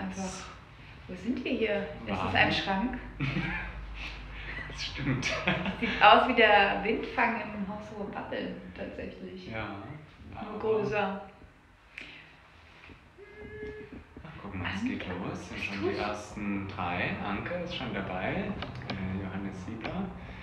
einfach. Wo sind wir hier? Ist Warm. das ein Schrank? Das stimmt. Sieht aus wie der Windfang im Haus Hohe Babbeln, tatsächlich. Ja. Nur größer. Ach, guck mal, es geht los. Sind schon die ersten 3. Anke ist schon dabei. Johannes Siebler.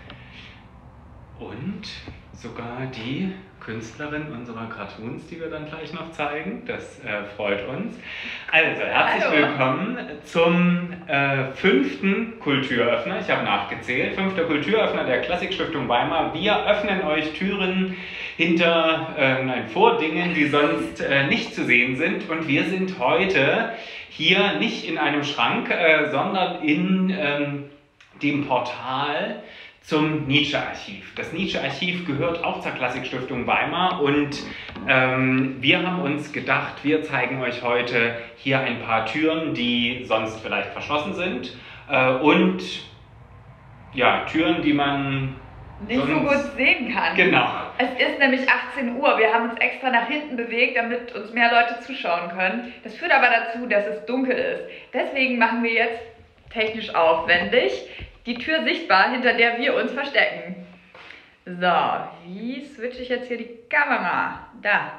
Und sogar die Künstlerin unserer Cartoons, die wir dann gleich noch zeigen. Das freut uns. Also, herzlich willkommen zum 5. Kulturöffner. Ich habe nachgezählt. 5. Kulturöffner der Klassikstiftung Weimar. Wir öffnen euch Türen vor Dingen, die sonst nicht zu sehen sind. Und wir sind heute hier nicht in einem Schrank, sondern in dem Portal zum Nietzsche-Archiv. Das Nietzsche-Archiv gehört auch zur Klassikstiftung Weimar und wir haben uns gedacht, wir zeigen euch heute hier ein paar Türen, die sonst vielleicht verschlossen sind und ja, Türen, die man nicht so gut sehen kann. Genau. Es ist nämlich 18 Uhr. Wir haben uns extra nach hinten bewegt, damit uns mehr Leute zuschauen können. Das führt aber dazu, dass es dunkel ist. Deswegen machen wir jetzt technisch aufwendig die Tür sichtbar, hinter der wir uns verstecken. So, wie switche ich jetzt hier die Kamera? Da.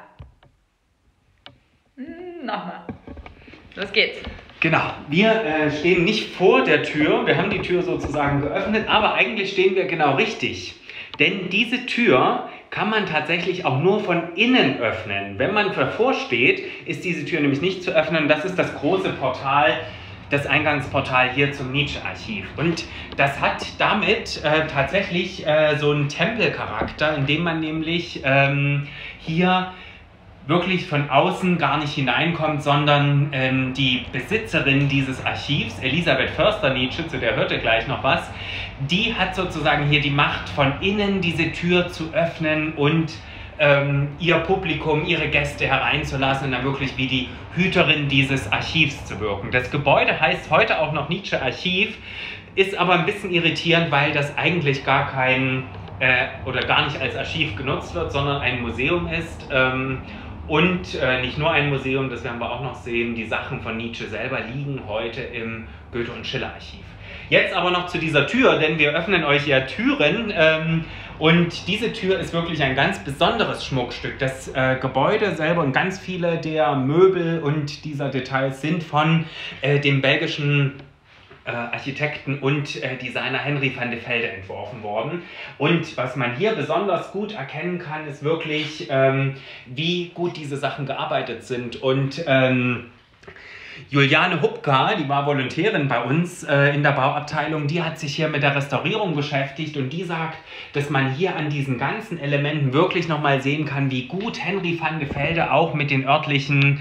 Nochmal. Los geht's. Genau, wir stehen nicht vor der Tür, wir haben die Tür sozusagen geöffnet, aber eigentlich stehen wir genau richtig. Denn diese Tür kann man tatsächlich auch nur von innen öffnen. Wenn man davor steht, ist diese Tür nämlich nicht zu öffnen. Das ist das große Portal, das Eingangsportal hier zum Nietzsche-Archiv. Und das hat damit tatsächlich so einen Tempelcharakter, indem man nämlich hier wirklich von außen gar nicht hineinkommt, sondern die Besitzerin dieses Archivs, Elisabeth Förster-Nietzsche, zu der hört ihr gleich noch was, die hat sozusagen hier die Macht, von innen diese Tür zu öffnen und ihr Publikum, ihre Gäste hereinzulassen und dann wirklich wie die Hüterin dieses Archivs zu wirken. Das Gebäude heißt heute auch noch Nietzsche-Archiv, ist aber ein bisschen irritierend, weil das eigentlich gar kein oder gar nicht als Archiv genutzt wird, sondern ein Museum ist. Und nicht nur ein Museum, das werden wir auch noch sehen, die Sachen von Nietzsche selber liegen heute im Goethe- und Schiller-Archiv. Jetzt aber noch zu dieser Tür, denn wir öffnen euch ja Türen und diese Tür ist wirklich ein ganz besonderes Schmuckstück. Das Gebäude selber und ganz viele der Möbel und dieser Details sind von dem belgischen Architekten und Designer Henry van de Velde entworfen worden. Und was man hier besonders gut erkennen kann, ist wirklich, wie gut diese Sachen gearbeitet sind. Und Juliane Hubka, die war Volontärin bei uns in der Bauabteilung, die hat sich hier mit der Restaurierung beschäftigt und die sagt, dass man hier an diesen ganzen Elementen wirklich nochmal sehen kann, wie gut Henry van de Velde auch mit den örtlichen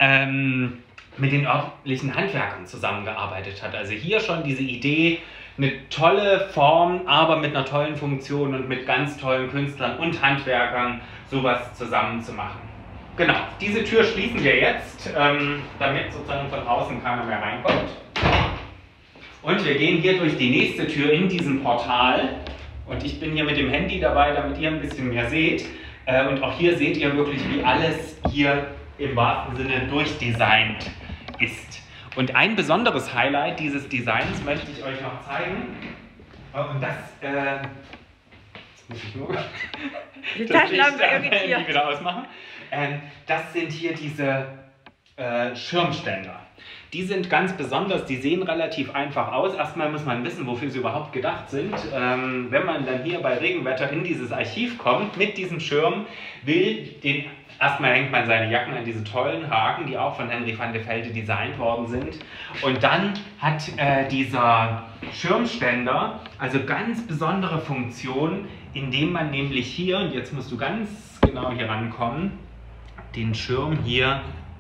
Handwerkern zusammengearbeitet hat. Also hier schon diese Idee, eine tolle Form, aber mit einer tollen Funktion und mit ganz tollen Künstlern und Handwerkern sowas zusammen zu machen. Genau, diese Tür schließen wir jetzt, damit sozusagen von außen keiner mehr reinkommt. Und wir gehen hier durch die nächste Tür in diesem Portal. Und ich bin hier mit dem Handy dabei, damit ihr ein bisschen mehr seht. Und auch hier seht ihr wirklich, wie alles hier im wahrsten Sinne durchdesignt ist. Und ein besonderes Highlight dieses Designs möchte ich euch noch zeigen. Und das, jetzt muss ich nur die Taschenlampe irritiert. Wieder ausmachen. Das sind hier diese Schirmständer. Die sind ganz besonders, die sehen relativ einfach aus. Erstmal muss man wissen, wofür sie überhaupt gedacht sind. Wenn man dann hier bei Regenwetter in dieses Archiv kommt, mit diesem Schirm, erstmal hängt man seine Jacken an diese tollen Haken, die auch von Henry van de Velde designt worden sind. Und dann hat dieser Schirmständer also ganz besondere Funktion, indem man nämlich hier, und jetzt musst du ganz genau hier rankommen, den Schirm hier.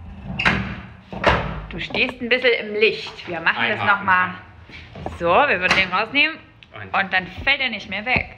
Du stehst ein bisschen im Licht. Wir machen das nochmal. So, wir würden den rausnehmen und dann fällt er nicht mehr weg.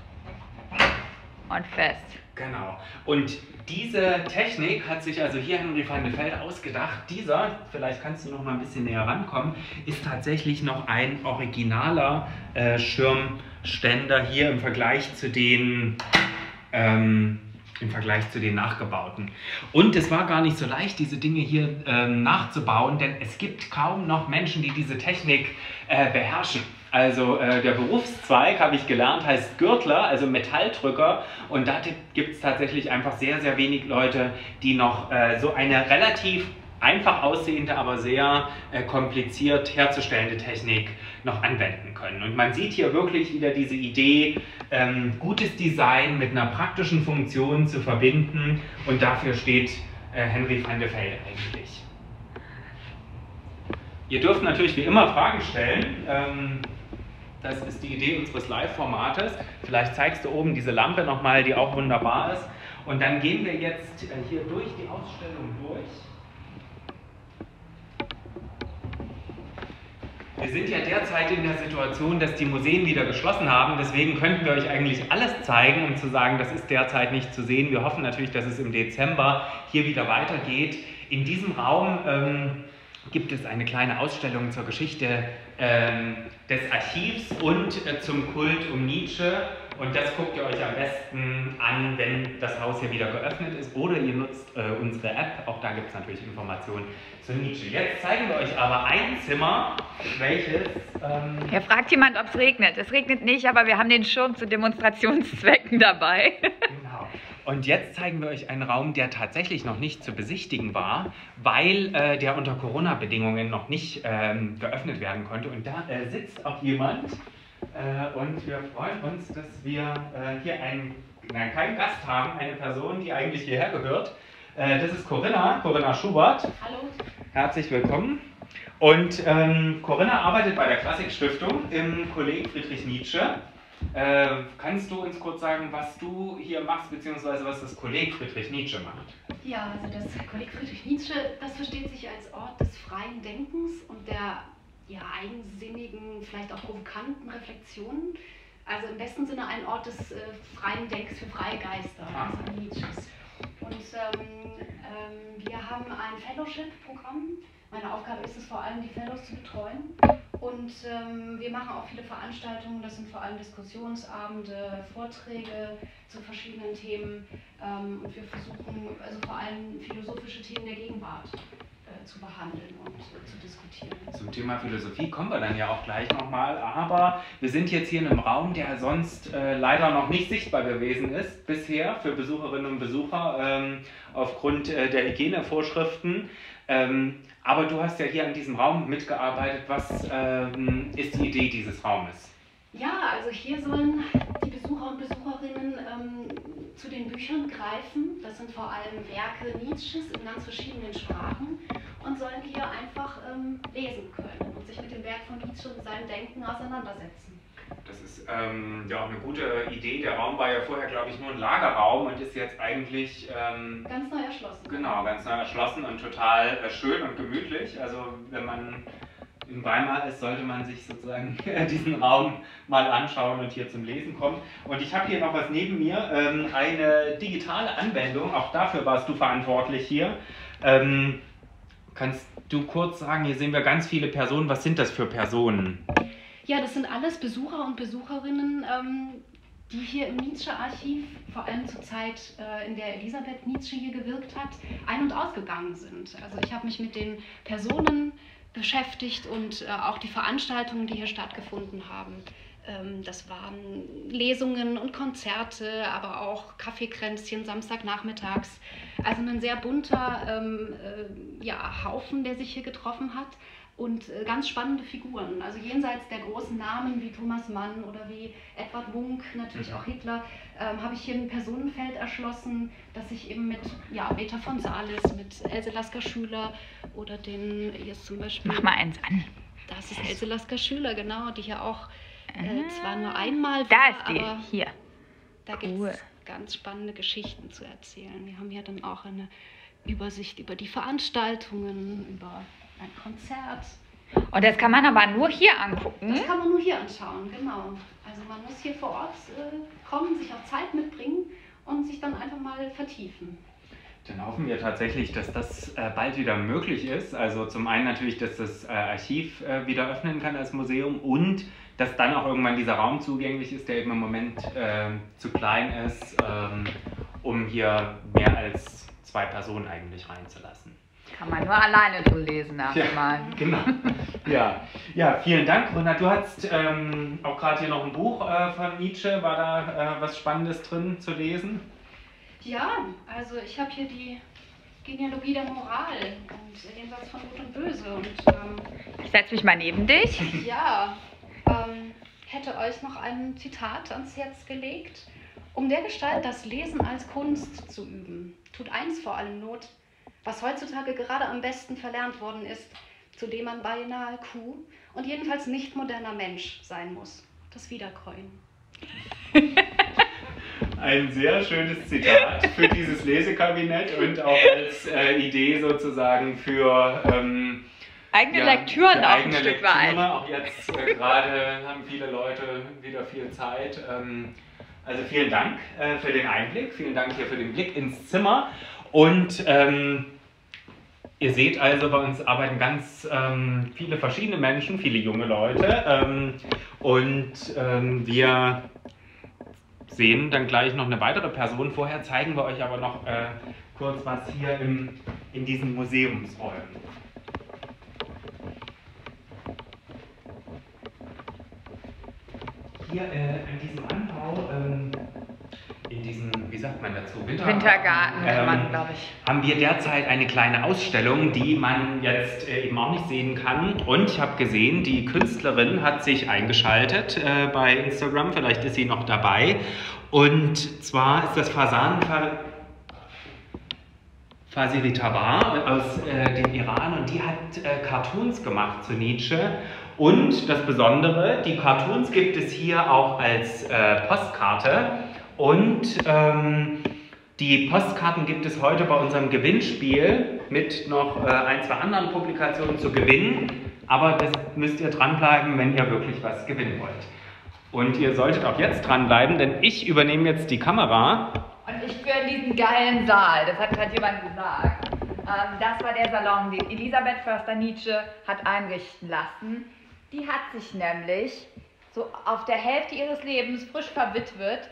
Und fest. Genau. Und diese Technik hat sich also hier Henry van de Velde ausgedacht. Dieser, vielleicht kannst du noch mal ein bisschen näher rankommen, ist tatsächlich noch ein originaler Schirmständer hier im Vergleich zu den im Vergleich zu den nachgebauten. Und es war gar nicht so leicht, diese Dinge hier nachzubauen, denn es gibt kaum noch Menschen, die diese Technik beherrschen. Also der Berufszweig, habe ich gelernt, heißt Gürtler, also Metalldrücker. Und da gibt es tatsächlich einfach sehr, sehr wenig Leute, die noch so eine relativ einfach aussehende, aber sehr kompliziert herzustellende Technik noch anwenden können. Und man sieht hier wirklich wieder diese Idee, gutes Design mit einer praktischen Funktion zu verbinden. Und dafür steht Henry van de Velde eigentlich. Ihr dürft natürlich wie immer Fragen stellen. Das ist die Idee unseres Live-Formates. Vielleicht zeigst du oben diese Lampe nochmal, die auch wunderbar ist. Und dann gehen wir jetzt hier durch die Ausstellung durch. Wir sind ja derzeit in der Situation, dass die Museen wieder geschlossen haben. Deswegen könnten wir euch eigentlich alles zeigen, um zu sagen, das ist derzeit nicht zu sehen. Wir hoffen natürlich, dass es im Dezember hier wieder weitergeht. In diesem Raum gibt es eine kleine Ausstellung zur Geschichte des Archivs und zum Kult um Nietzsche. Und das guckt ihr euch am besten an, wenn das Haus hier wieder geöffnet ist. Oder ihr nutzt unsere App, auch da gibt es natürlich Informationen zu Nietzsche. Jetzt zeigen wir euch aber ein Zimmer, welches... Hier fragt jemand, ob es regnet. Es regnet nicht, aber wir haben den Schirm zu Demonstrationszwecken dabei. Genau. Und jetzt zeigen wir euch einen Raum, der tatsächlich noch nicht zu besichtigen war, weil der unter Corona-Bedingungen noch nicht geöffnet werden konnte. Und da sitzt auch jemand und wir freuen uns, dass wir hier keinen Gast haben, eine Person, die eigentlich hierher gehört. Das ist Corinna Schubert. Hallo. Herzlich willkommen. Und Corinna arbeitet bei der Klassik-Stiftung im Kolleg Friedrich Nietzsche. Kannst du uns kurz sagen, was du hier machst, beziehungsweise was das Kolleg Friedrich Nietzsche macht? Ja, also das Kolleg Friedrich Nietzsche, das versteht sich als Ort des freien Denkens und der eigensinnigen, vielleicht auch provokanten Reflexionen. Also im besten Sinne ein Ort des freien Denkens für freie Geister, also Nietzsches. Und wir haben ein Fellowship-Programm. Meine Aufgabe ist es vor allem, die Fellows zu betreuen. Und wir machen auch viele Veranstaltungen, das sind vor allem Diskussionsabende, Vorträge zu verschiedenen Themen. Und wir versuchen also vor allem philosophische Themen der Gegenwart zu behandeln und zu diskutieren. Zum Thema Philosophie kommen wir dann ja auch gleich nochmal, aber wir sind jetzt hier in einem Raum, der sonst leider noch nicht sichtbar gewesen ist bisher für Besucherinnen und Besucher aufgrund der Hygienevorschriften. Aber du hast ja hier an diesem Raum mitgearbeitet. Was ist die Idee dieses Raumes? Ja, also hier sollen die Besucher und Besucherinnen zu den Büchern greifen. Das sind vor allem Werke Nietzsches in ganz verschiedenen Sprachen und sollen hier einfach lesen können und sich mit dem Werk von Nietzsche und seinem Denken auseinandersetzen. Das ist ja auch eine gute Idee. Der Raum war ja vorher, glaube ich, nur ein Lagerraum und ist jetzt eigentlich... ganz neu erschlossen. Genau, ganz neu erschlossen und total schön und gemütlich. Also wenn man in Weimar ist, sollte man sich sozusagen diesen Raum mal anschauen und hier zum Lesen kommen. Und ich habe hier noch was neben mir, eine digitale Anwendung, auch dafür warst du verantwortlich hier. Kannst du kurz sagen, hier sehen wir ganz viele Personen, was sind das für Personen? Ja, das sind alles Besucher und Besucherinnen, die hier im Nietzsche-Archiv, vor allem zur Zeit, in der Elisabeth Nietzsche hier gewirkt hat, ein- und ausgegangen sind. Also ich habe mich mit den Personen beschäftigt und auch die Veranstaltungen, die hier stattgefunden haben. Das waren Lesungen und Konzerte, aber auch Kaffeekränzchen samstagnachmittags. Also ein sehr bunter Haufen, der sich hier getroffen hat. Und ganz spannende Figuren, also jenseits der großen Namen wie Thomas Mann oder wie Edvard Munch, natürlich auch Hitler, habe ich hier ein Personenfeld erschlossen, das sich eben mit Beta von Salis, mit Else Lasker-Schüler oder hier ist zum Beispiel... Mach mal eins an. Das ist Else Lasker-Schüler, genau, die hier auch zwar nur einmal war, da ist die, aber hier. da gibt es ganz spannende Geschichten zu erzählen. Wir haben hier dann auch eine Übersicht über die Veranstaltungen, über ein Konzert. Und das kann man aber nur hier angucken? Das kann man nur hier anschauen, genau. Also man muss hier vor Ort kommen, sich auch Zeit mitbringen und sich dann einfach mal vertiefen. Dann hoffen wir tatsächlich, dass das bald wieder möglich ist. Also zum einen natürlich, dass das Archiv wieder öffnen kann als Museum und dass dann auch irgendwann dieser Raum zugänglich ist, der eben im Moment zu klein ist. um hier mehr als 2 Personen eigentlich reinzulassen. Kann man nur alleine so lesen erstmal. Ja, genau. Ja, vielen Dank, Bruna. Du hast auch gerade hier noch ein Buch von Nietzsche. War da was Spannendes drin zu lesen? Ja, also ich habe hier die Genealogie der Moral und den Satz von Gut und Böse. Und Ich setze mich mal neben dich. ja, hätte euch noch ein Zitat ans Herz gelegt. Um dergestalt das Lesen als Kunst zu üben, tut eins vor allem Not, was heutzutage gerade am besten verlernt worden ist, zu dem man beinahe Kuh und jedenfalls nicht moderner Mensch sein muss: das Wiederkäuen. Ein sehr schönes Zitat für dieses Lesekabinett und auch als Idee sozusagen für Eigene Lektüren für auch eigene ein Stück Lektüre. weit. Auch jetzt gerade haben viele Leute wieder viel Zeit. Also vielen Dank für den Einblick, vielen Dank hier für den Blick ins Zimmer. Und ihr seht also, bei uns arbeiten ganz viele verschiedene Menschen, viele junge Leute. Wir sehen dann gleich noch eine weitere Person. Vorher zeigen wir euch aber noch kurz was hier in diesen Museumsräumen. Hier an diesem Anbau, in diesem, wie sagt man dazu, Wintergarten kann man, glaube ich. haben wir derzeit eine kleine Ausstellung, die man jetzt eben auch nicht sehen kann. Und ich habe gesehen, die Künstlerin hat sich eingeschaltet bei Instagram, vielleicht ist sie noch dabei. Und zwar ist das Fasiritava aus dem Iran und die hat Cartoons gemacht zu Nietzsche. Und das Besondere, die Cartoons gibt es hier auch als Postkarte. Und die Postkarten gibt es heute bei unserem Gewinnspiel mit noch 1, 2 anderen Publikationen zu gewinnen. Aber das müsst ihr dranbleiben, wenn ihr wirklich was gewinnen wollt. Und ihr solltet auch jetzt dranbleiben, denn ich übernehme jetzt die Kamera. Und ich führe in diesen geilen Saal, das hat gerade jemand gesagt. Das war der Salon, den Elisabeth Förster-Nietzsche hat einrichten lassen. Die hat sich nämlich so auf der Hälfte ihres Lebens, frisch verwitwet,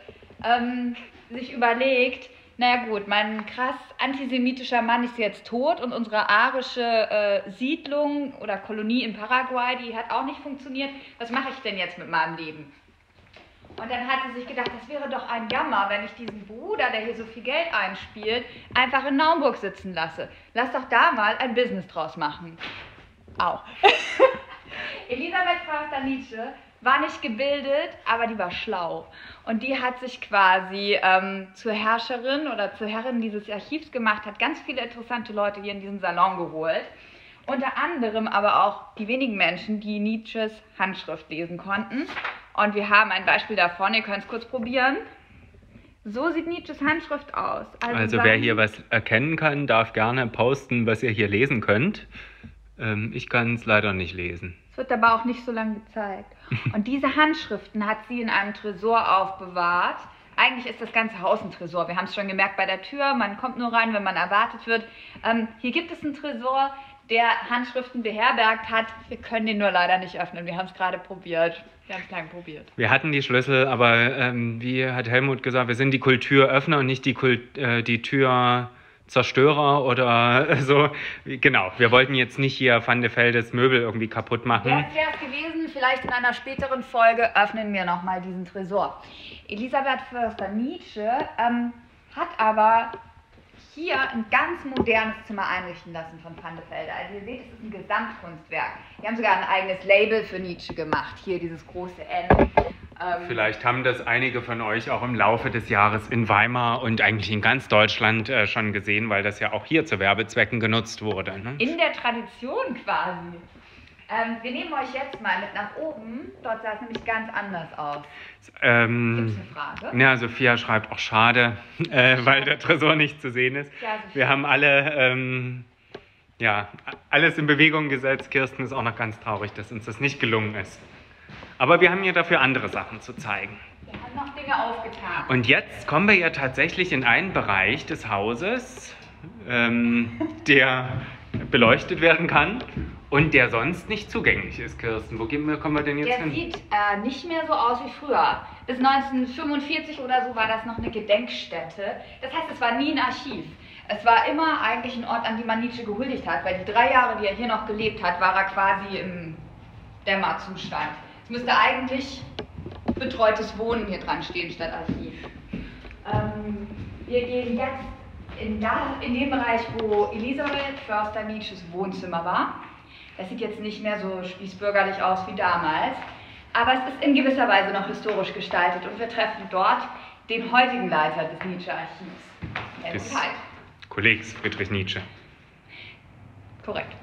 sich überlegt, naja gut, mein krass antisemitischer Mann ist jetzt tot und unsere arische Siedlung oder Kolonie in Paraguay, die hat auch nicht funktioniert. Was mache ich denn jetzt mit meinem Leben? Und dann hat sie sich gedacht, das wäre doch ein Jammer, wenn ich diesen Bruder, der hier so viel Geld einspielt, einfach in Naumburg sitzen lasse. Lass doch da mal ein Business draus machen. Au. Elisabeth Förster-Nietzsche war nicht gebildet, aber die war schlau. Und die hat sich quasi zur Herrscherin oder zur Herrin dieses Archivs gemacht, hat ganz viele interessante Leute hier in diesen Salon geholt. Unter anderem aber auch die wenigen Menschen, die Nietzsches Handschrift lesen konnten. Und wir haben ein Beispiel davon, ihr könnt es kurz probieren. So sieht Nietzsches Handschrift aus. Also wer hier was erkennen kann, darf gerne posten, was ihr hier lesen könnt. Ich kann es leider nicht lesen. Es wird aber auch nicht so lange gezeigt. Und diese Handschriften hat sie in einem Tresor aufbewahrt. Eigentlich ist das ganze Haus ein Tresor. Wir haben es schon gemerkt bei der Tür. Man kommt nur rein, wenn man erwartet wird. Hier gibt es einen Tresor, der Handschriften beherbergt hat. Wir können den nur leider nicht öffnen. Wir haben es gerade probiert. Wir haben es lange probiert. Wir hatten die Schlüssel, aber wie hat Helmut gesagt, wir sind die Kulturöffner und nicht die Türzerstörer oder so. Genau, wir wollten jetzt nicht hier Van de Veldes Möbel irgendwie kaputt machen. Das wäre es gewesen. Vielleicht in einer späteren Folge öffnen wir nochmal diesen Tresor. Elisabeth Förster-Nietzsche hat aber hier ein ganz modernes Zimmer einrichten lassen von Van de Velde. Also ihr seht, es ist ein Gesamtkunstwerk. Wir haben sogar ein eigenes Label für Nietzsche gemacht. Hier dieses große N. Vielleicht haben das einige von euch auch im Laufe des Jahres in Weimar und eigentlich in ganz Deutschland schon gesehen, weil das ja auch hier zu Werbezwecken genutzt wurde. Ne? In der Tradition quasi. Wir nehmen euch jetzt mal mit nach oben. Dort sah es nämlich ganz anders aus. Gibt es eine Frage? Ja, Sophia schreibt auch schade, weil der Tresor nicht zu sehen ist. Ja, wir haben alle alles in Bewegung gesetzt. Kirsten ist auch noch ganz traurig, dass uns das nicht gelungen ist. Aber wir haben hier dafür andere Sachen zu zeigen. Wir haben noch Dinge aufgetan. Und jetzt kommen wir ja tatsächlich in einen Bereich des Hauses, der beleuchtet werden kann und der sonst nicht zugänglich ist, Kirsten. Wo kommen wir denn jetzt Der hin? sieht nicht mehr so aus wie früher. Bis 1945 oder so war das noch eine Gedenkstätte. Das heißt, es war nie ein Archiv. Es war immer eigentlich ein Ort, an dem man Nietzsche gehuldigt hat, weil die 3 Jahre, die er hier noch gelebt hat, war er quasi im Dämmerzustand. Es müsste eigentlich betreutes Wohnen hier dran stehen statt Archiv. Wir gehen jetzt in dem Bereich, wo Elisabeth Förster-Nietzsches Wohnzimmer war. Das sieht jetzt nicht mehr so spießbürgerlich aus wie damals, aber es ist in gewisser Weise noch historisch gestaltet und wir treffen dort den heutigen Leiter des Nietzsche-Archivs, Des Helmut Heid. Kollegs Friedrich Nietzsche. Korrekt.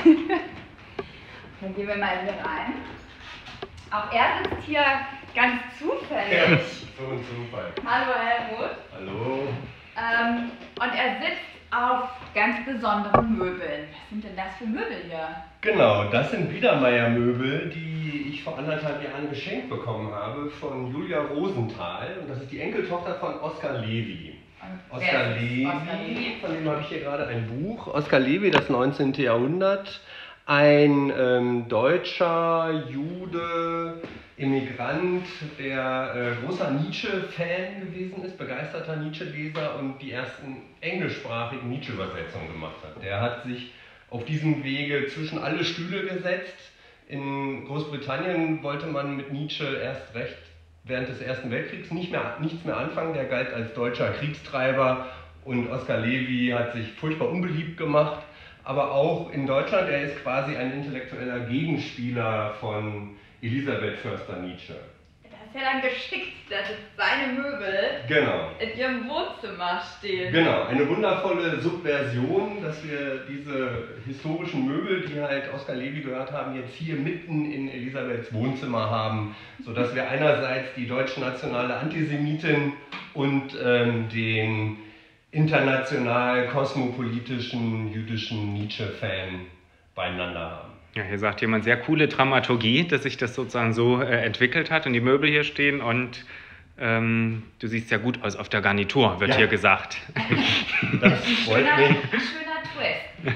Dann gehen wir mal hier rein. Auch er sitzt hier ganz zufällig. So ein Zufall. Hallo Helmut. Hallo. Und er sitzt auf ganz besonderen Möbeln. Was sind denn das für Möbel hier? Genau, das sind Biedermeier-Möbel, die ich vor 1,5 Jahren geschenkt bekommen habe von Julia Rosenthal. Und das ist die Enkeltochter von Oskar Levy. Oskar Levy, von dem habe ich hier gerade ein Buch. Oskar Levy, das 19. Jahrhundert. Ein deutscher Jude, Immigrant, der großer Nietzsche-Fan gewesen ist, begeisterter Nietzsche-Leser und die ersten englischsprachigen Nietzsche-Übersetzungen gemacht hat. Der hat sich auf diesem Wege zwischen alle Stühle gesetzt. In Großbritannien wollte man mit Nietzsche erst recht während des Ersten Weltkriegs nichts mehr anfangen. Der galt als deutscher Kriegstreiber und Oskar Levy hat sich furchtbar unbeliebt gemacht. Aber auch in Deutschland, er ist quasi ein intellektueller Gegenspieler von Elisabeth Förster-Nietzsche. Das ist ja dann geschickt, dass seine Möbel Genau. in ihrem Wohnzimmer stehen. Genau, eine wundervolle Subversion, dass wir diese historischen Möbel, die halt Oskar Levy gehört haben, jetzt hier mitten in Elisabeths Wohnzimmer haben, sodass wir einerseits die deutsch-nationale Antisemitin und den international kosmopolitischen jüdischen Nietzsche-Fan beieinander haben. Ja, hier sagt jemand, sehr coole Dramaturgie, dass sich das sozusagen so entwickelt hat und die Möbel hier stehen und du siehst ja gut aus auf der Garnitur, wird hier gesagt. Das freut mich. Schöner Twist.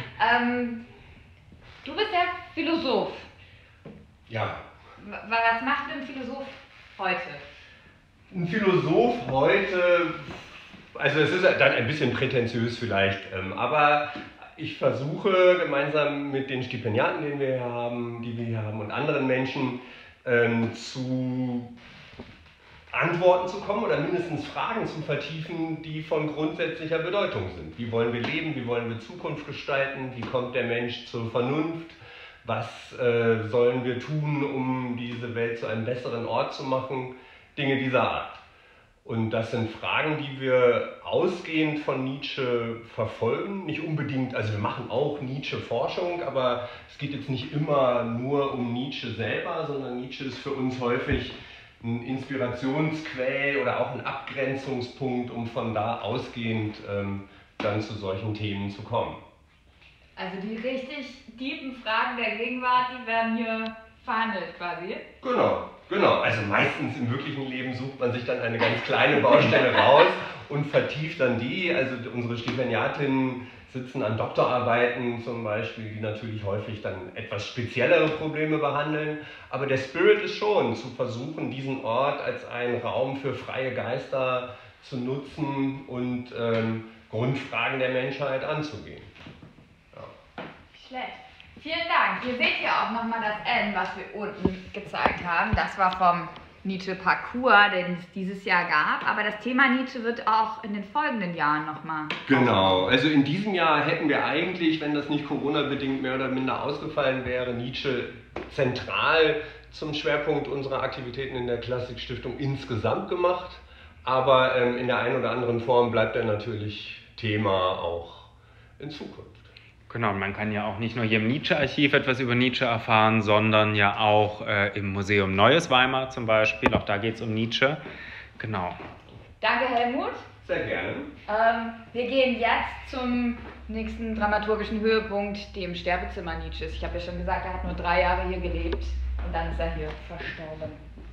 Du bist ja Philosoph. Ja. Was macht ein Philosoph heute? Ein Philosoph heute, also es ist dann ein bisschen prätentiös vielleicht, aber ich versuche gemeinsam mit den Stipendiaten, die wir hier haben und anderen Menschen zu Antworten zu kommen oder mindestens Fragen zu vertiefen, die von grundsätzlicher Bedeutung sind. Wie wollen wir leben? Wie wollen wir Zukunft gestalten? Wie kommt der Mensch zur Vernunft? Was sollen wir tun, um diese Welt zu einem besseren Ort zu machen? Dinge dieser Art. Und das sind Fragen, die wir ausgehend von Nietzsche verfolgen. Nicht unbedingt, also wir machen auch Nietzsche-Forschung, aber es geht jetzt nicht immer nur um Nietzsche selber, sondern Nietzsche ist für uns häufig ein Inspirationsquell oder auch ein Abgrenzungspunkt, um von da ausgehend dann zu solchen Themen zu kommen. Also die richtig tiefen Fragen der Gegenwart, die werden hier verhandelt quasi. Genau. Also meistens im wirklichen Leben sucht man sich dann eine ganz kleine Baustelle raus und vertieft dann die. Also unsere Stipendiatinnen sitzen an Doktorarbeiten zum Beispiel, die natürlich häufig dann etwas speziellere Probleme behandeln. Aber der Spirit ist schon, zu versuchen, diesen Ort als einen Raum für freie Geister zu nutzen und Grundfragen der Menschheit anzugehen. Ja. Schlecht. Vielen Dank. Ihr seht hier auch nochmal das N, was wir unten gezeigt haben. Das war vom Nietzsche-Parcours, den es dieses Jahr gab. Aber das Thema Nietzsche wird auch in den folgenden Jahren nochmal. Genau. Also in diesem Jahr hätten wir eigentlich, wenn das nicht Corona-bedingt mehr oder minder ausgefallen wäre, Nietzsche zentral zum Schwerpunkt unserer Aktivitäten in der Klassik-Stiftung insgesamt gemacht. Aber in der einen oder anderen Form bleibt er natürlich Thema auch in Zukunft. Genau, und man kann ja auch nicht nur hier im Nietzsche-Archiv etwas über Nietzsche erfahren, sondern ja auch im Museum Neues Weimar zum Beispiel. Auch da geht es um Nietzsche. Genau. Danke, Helmut. Sehr gerne. Wir gehen jetzt zum nächsten dramaturgischen Höhepunkt, dem Sterbezimmer Nietzsches. Ich habe ja schon gesagt, er hat nur 3 Jahre hier gelebt und dann ist er hier verstorben.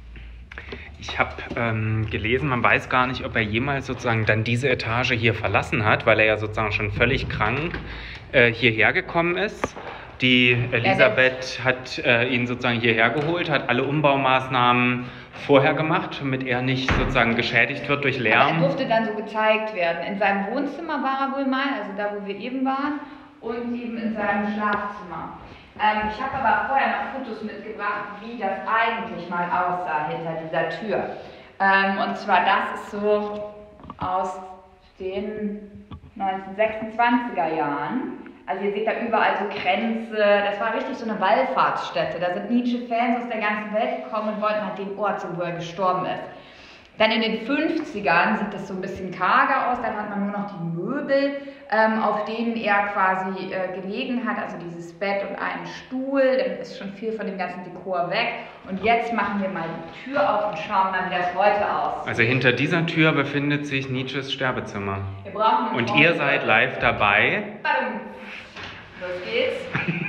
Ich habe gelesen, man weiß gar nicht, ob er jemals sozusagen dann diese Etage hier verlassen hat, weil er ja sozusagen schon völlig krank hierher gekommen ist. Die Elisabeth hat ihn sozusagen hierher geholt, hat alle Umbaumaßnahmen vorher gemacht, damit er nicht sozusagen geschädigt wird durch Lärm. Aber er durfte dann so gezeigt werden. In seinem Wohnzimmer war er wohl mal, also da, wo wir eben waren, und eben in seinem Schlafzimmer. Ich habe aber vorher noch Fotos mitgebracht, wie das eigentlich mal aussah hinter dieser Tür. Und zwar das ist so aus den 1926er Jahren. Also ihr seht da überall so Kränze, das war richtig so eine Wallfahrtsstätte. Da sind Nietzsche-Fans aus der ganzen Welt gekommen und wollten halt den Ort sehen, wo er gestorben ist. Dann in den 50ern sieht das so ein bisschen karger aus, dann hat man nur noch die Möbel, auf denen er quasi gelegen hat, also dieses Bett und einen Stuhl, dann ist schon viel von dem ganzen Dekor weg. Und jetzt machen wir mal die Tür auf und schauen mal, wie das heute aussieht. Also hinter dieser Tür befindet sich Nietzsches Sterbezimmer. Wir brauchen und ihr seid live dabei. Badum. Los geht's.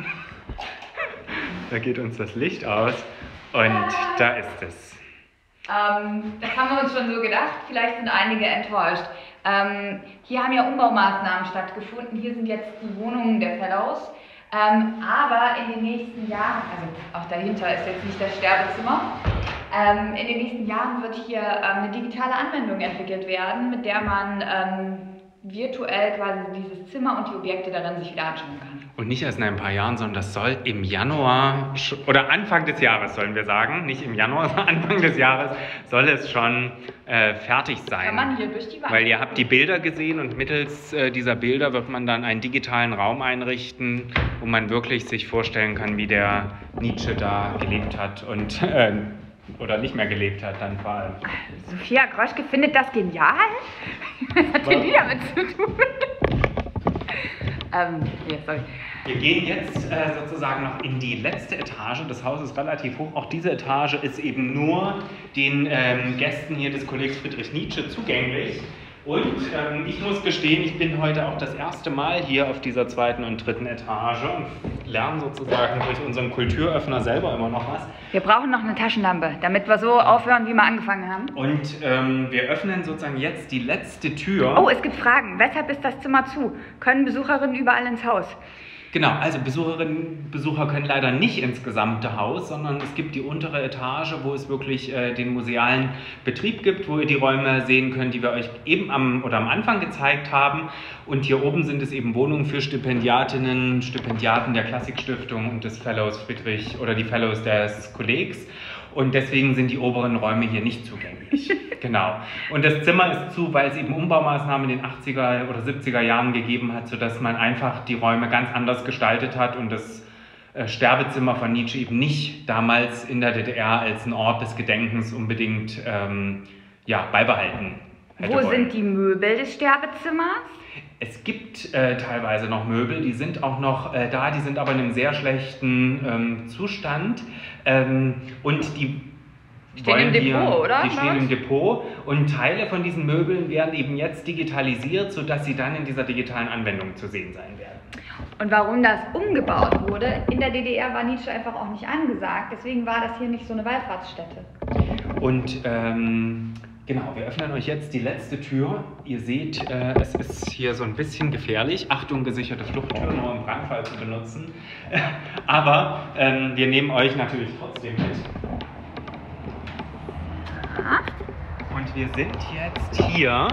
Da geht uns das Licht aus und da ist es. Das haben wir uns schon so gedacht, vielleicht sind einige enttäuscht. Hier haben ja Umbaumaßnahmen stattgefunden, hier sind jetzt die Wohnungen der Fellows. Aber in den nächsten Jahren, also auch dahinter ist jetzt nicht das Sterbezimmer, in den nächsten Jahren wird hier eine digitale Anwendung entwickelt werden, mit der man virtuell quasi dieses Zimmer und die Objekte darin sich wieder anschauen kann. Und nicht erst in ein paar Jahren, sondern das soll im Januar oder Anfang des Jahres, sollen wir sagen, nicht im Januar, sondern Anfang des Jahres soll es schon fertig sein. Kann man hier durch die Wand. Weil ihr habt die Bilder gesehen und mittels dieser Bilder wird man dann einen digitalen Raum einrichten, wo man wirklich sich vorstellen kann, wie der Nietzsche da gelebt hat und oder nicht mehr gelebt hat dann vor allem. Sophia Groschke findet das genial? Was hat denn die damit zu tun? Sorry. Wir gehen jetzt sozusagen noch in die letzte Etage. Das Haus ist relativ hoch. Auch diese Etage ist eben nur den Gästen hier des Kollegs Friedrich Nietzsche zugänglich. Und ich muss gestehen, ich bin heute auch das erste Mal hier auf dieser zweiten und dritten Etage und lerne sozusagen durch unseren Kulturöffner selber immer noch was. Wir brauchen noch eine Taschenlampe, damit wir so aufhören, wie wir angefangen haben. Und wir öffnen sozusagen jetzt die letzte Tür. Oh, es gibt Fragen. Weshalb ist das Zimmer zu? Können Besucherinnen überall ins Haus? Genau, also Besucherinnen und Besucher können leider nicht ins gesamte Haus, sondern es gibt die untere Etage, wo es wirklich den musealen Betrieb gibt, wo ihr die Räume sehen könnt, die wir euch eben am Anfang gezeigt haben. Und hier oben sind es eben Wohnungen für Stipendiatinnen, Stipendiaten der Klassikstiftung und des Fellows Friedrich oder die Fellows des Kollegs. Und deswegen sind die oberen Räume hier nicht zugänglich. Genau. Und das Zimmer ist zu, weil es eben Umbaumaßnahmen in den 80er oder 70er Jahren gegeben hat, sodass man einfach die Räume ganz anders gestaltet hat und das Sterbezimmer von Nietzsche eben nicht damals in der DDR als ein Ort des Gedenkens unbedingt beibehalten hätte wollen. Wo sind die Möbel des Sterbezimmers? Es gibt teilweise noch Möbel, die sind auch noch da, die sind aber in einem sehr schlechten Zustand. Und die stehen im Depot, oder? Die stehen im Depot und Teile von diesen Möbeln werden eben jetzt digitalisiert, sodass sie dann in dieser digitalen Anwendung zu sehen sein werden. Und warum das umgebaut wurde, in der DDR war Nietzsche einfach auch nicht angesagt, deswegen war das hier nicht so eine Wallfahrtsstätte. Und genau, wir öffnen euch jetzt die letzte Tür. Ihr seht, es ist hier so ein bisschen gefährlich. Achtung, gesicherte Fluchttür, nur im Brandfall zu benutzen. Aber wir nehmen euch natürlich trotzdem mit. Und wir sind jetzt hier.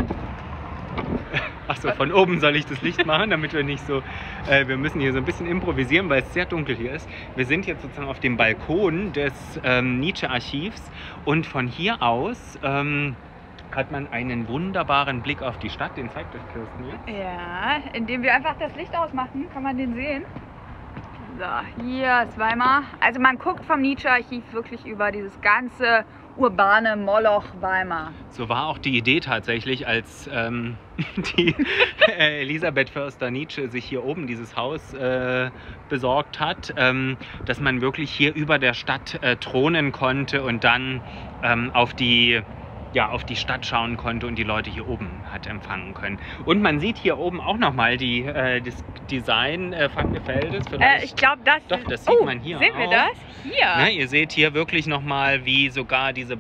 Achso, von oben soll ich das Licht machen, damit wir nicht so... wir müssen hier so ein bisschen improvisieren, weil es sehr dunkel hier ist. Wir sind jetzt sozusagen auf dem Balkon des Nietzsche-Archivs und von hier aus hat man einen wunderbaren Blick auf die Stadt. Den zeigt euch Kirsten jetzt. Ja, indem wir einfach das Licht ausmachen, kann man den sehen. So, hier ist Weimar. Also man guckt vom Nietzsche-Archiv wirklich über dieses ganze urbane Moloch Weimar. So war auch die Idee tatsächlich, als die Elisabeth Förster-Nietzsche sich hier oben dieses Haus besorgt hat, dass man wirklich hier über der Stadt thronen konnte und dann auf die Stadt schauen konnte und die Leute hier oben hat empfangen können. Und man sieht hier oben auch nochmal das Design Van Geffeldes. Ich glaube, das sieht man hier sehen auch. Wir das? Hier? Na, ihr seht hier wirklich nochmal, wie sogar diese,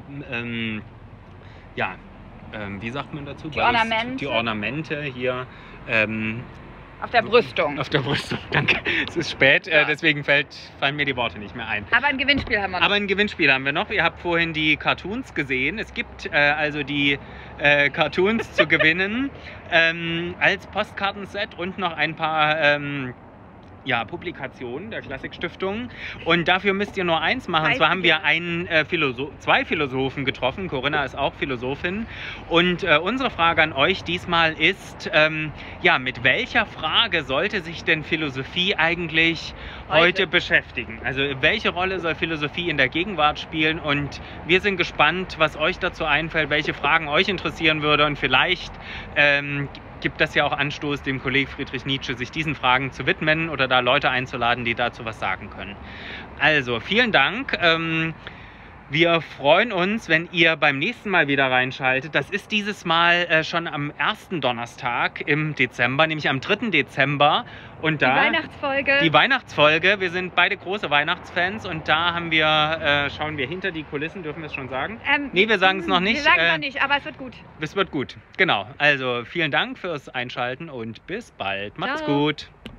wie sagt man dazu? Die Ornamente. Die Ornamente hier Auf der Brüstung. Auf der Brüstung, danke. Es ist spät, deswegen fallen mir die Worte nicht mehr ein. Aber ein Gewinnspiel haben wir noch. Aber ein Gewinnspiel haben wir noch. Ihr habt vorhin die Cartoons gesehen. Es gibt also die Cartoons zu gewinnen als Postkartenset und noch ein paar Publikationen der Klassikstiftung. Und dafür müsst ihr nur eins machen. Und zwar haben wir zwei Philosophen getroffen. Corinna ist auch Philosophin. Und unsere Frage an euch diesmal ist, mit welcher Frage sollte sich denn Philosophie eigentlich heute beschäftigen? Also welche Rolle soll Philosophie in der Gegenwart spielen? Und wir sind gespannt, was euch dazu einfällt, welche Fragen euch interessieren würde. Und vielleicht gibt das ja auch Anstoß, dem Kollegen Friedrich Nietzsche sich diesen Fragen zu widmen oder da Leute einzuladen, die dazu was sagen können. Also, vielen Dank. Wir freuen uns, wenn ihr beim nächsten Mal wieder reinschaltet. Das ist dieses Mal schon am ersten Donnerstag im Dezember, nämlich am 3. Dezember. Und da die Weihnachtsfolge. Wir sind beide große Weihnachtsfans und da schauen wir hinter die Kulissen, dürfen wir es schon sagen? Nee, wir sagen es noch nicht. Wir sagen es noch nicht, aber es wird gut. Es wird gut, genau. Also vielen Dank fürs Einschalten und bis bald. Macht's gut.